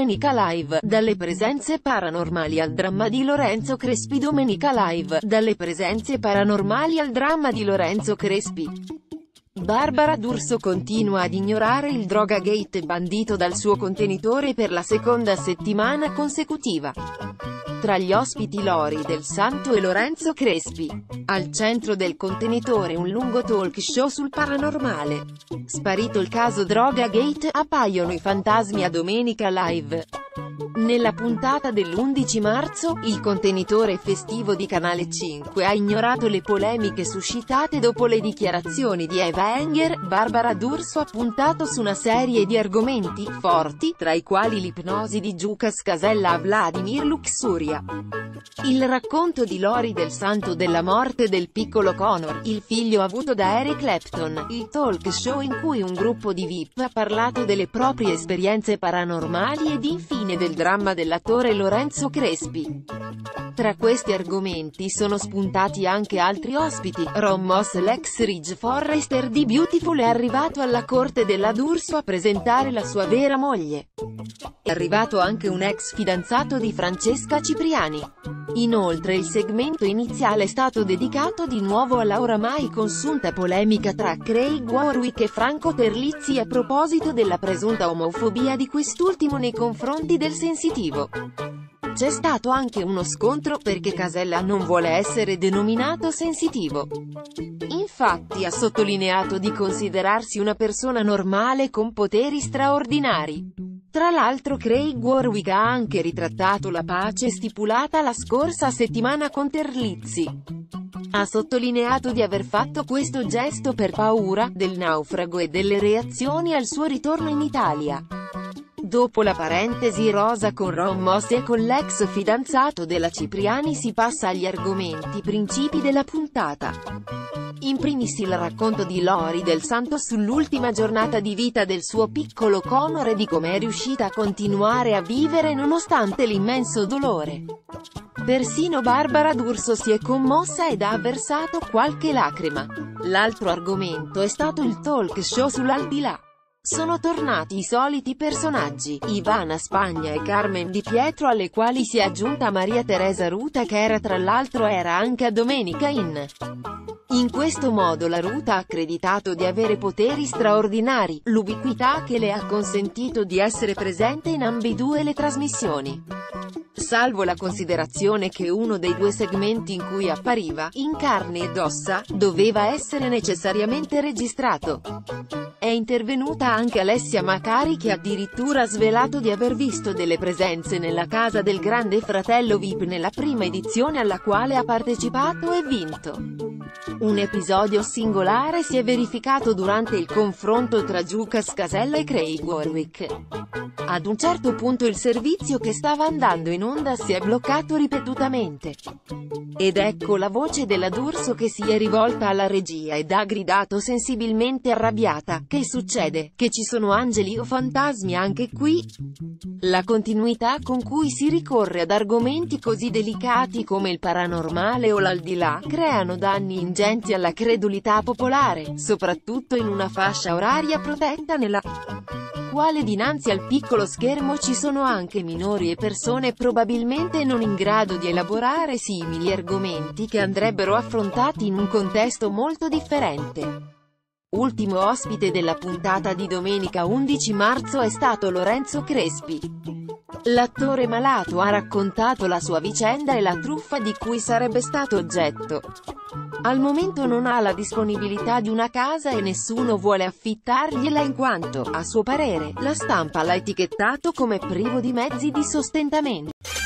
Domenica Live, dalle presenze paranormali al dramma di Lorenzo Crespi. Domenica Live, dalle presenze paranormali al dramma di Lorenzo Crespi. Barbara D'Urso continua ad ignorare il Drogagate bandito dal suo contenitore per la seconda settimana consecutiva. Tra gli ospiti Lori Del Santo e Lorenzo Crespi. Al centro del contenitore un lungo talk show sul paranormale. Sparito il caso Drogagate, appaiono i fantasmi a Domenica Live. Nella puntata dell'11 marzo, il contenitore festivo di Canale 5 ha ignorato le polemiche suscitate dopo le dichiarazioni di Eva Enger. Barbara D'Urso ha puntato su una serie di argomenti forti, tra i quali l'ipnosi di Giuca Scasella a Vladimir Luxuria, il racconto di Lori Del Santo della morte del piccolo Conor, il figlio avuto da Eric Clapton, il talk show in cui un gruppo di VIP ha parlato delle proprie esperienze paranormali ed infine del dramma dell'attore Lorenzo Crespi. Tra questi argomenti sono spuntati anche altri ospiti. Ron Moss, l'ex Ridge Forrester di Beautiful, è arrivato alla corte della D'Urso a presentare la sua vera moglie. È arrivato anche un ex fidanzato di Francesca Cipriani. Inoltre il segmento iniziale è stato dedicato di nuovo alla oramai consunta polemica tra Craig Warwick e Franco Terlizzi a proposito della presunta omofobia di quest'ultimo nei confronti del sensitivo. C'è stato anche uno scontro perché Casella non vuole essere denominato sensitivo. Infatti ha sottolineato di considerarsi una persona normale con poteri straordinari. Tra l'altro Craig Warwick ha anche ritrattato la pace stipulata la scorsa settimana con Terlizzi. Ha sottolineato di aver fatto questo gesto per paura del naufrago e delle reazioni al suo ritorno in Italia. Dopo la parentesi rosa con Ron Moss e con l'ex fidanzato della Cipriani si passa agli argomenti principi della puntata. In primis il racconto di Lori Del Santo sull'ultima giornata di vita del suo piccolo Conor e di come è riuscita a continuare a vivere nonostante l'immenso dolore. Persino Barbara D'Urso si è commossa ed ha versato qualche lacrima. L'altro argomento è stato il talk show sull'aldilà. Sono tornati i soliti personaggi, Ivana Spagna e Carmen Di Pietro, alle quali si è aggiunta Maria Teresa Ruta, che era anche a Domenica In questo modo la Ruta ha accreditato di avere poteri straordinari, l'ubiquità che le ha consentito di essere presente in ambedue le trasmissioni. Salvo la considerazione che uno dei due segmenti in cui appariva, in carne ed ossa, doveva essere necessariamente registrato. È intervenuta anche Alessia Macari, che addirittura ha svelato di aver visto delle presenze nella casa del Grande Fratello VIP nella prima edizione alla quale ha partecipato e vinto. Un episodio singolare si è verificato durante il confronto tra Giuca Scasella e Craig Warwick. Ad un certo punto il servizio che stava andando in onda si è bloccato ripetutamente. Ed ecco la voce della D'Urso che si è rivolta alla regia ed ha gridato sensibilmente arrabbiata: "Che succede? Che ci sono angeli o fantasmi anche qui?" La continuità con cui si ricorre ad argomenti così delicati come il paranormale o l'aldilà creano danni ingenti alla credulità popolare, soprattutto in una fascia oraria protetta nella quale dinanzi al piccolo schermo ci sono anche minori e persone probabilmente non in grado di elaborare simili argomenti che andrebbero affrontati in un contesto molto differente. Ultimo ospite della puntata di domenica 11 marzo è stato Lorenzo Crespi. L'attore malato ha raccontato la sua vicenda e la truffa di cui sarebbe stato oggetto. Al momento non ha la disponibilità di una casa e nessuno vuole affittargliela in quanto, a suo parere, la stampa l'ha etichettato come privo di mezzi di sostentamento.